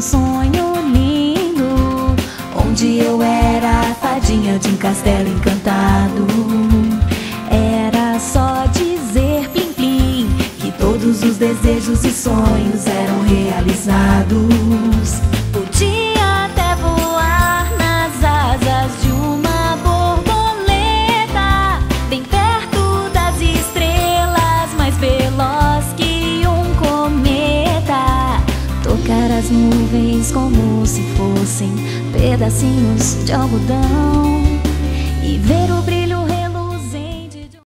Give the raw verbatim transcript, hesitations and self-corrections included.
sonho lindo, onde eu era a fadinha de um castelo encantado. Era só dizer plim plim que todos os desejos e sonhos eram realizados. Podia até voar nas asas de uma borboleta, bem perto das estrelas, mais veloz que um cometa. Tocar as nuvens como se fossem pedacinhos de algodão e ver o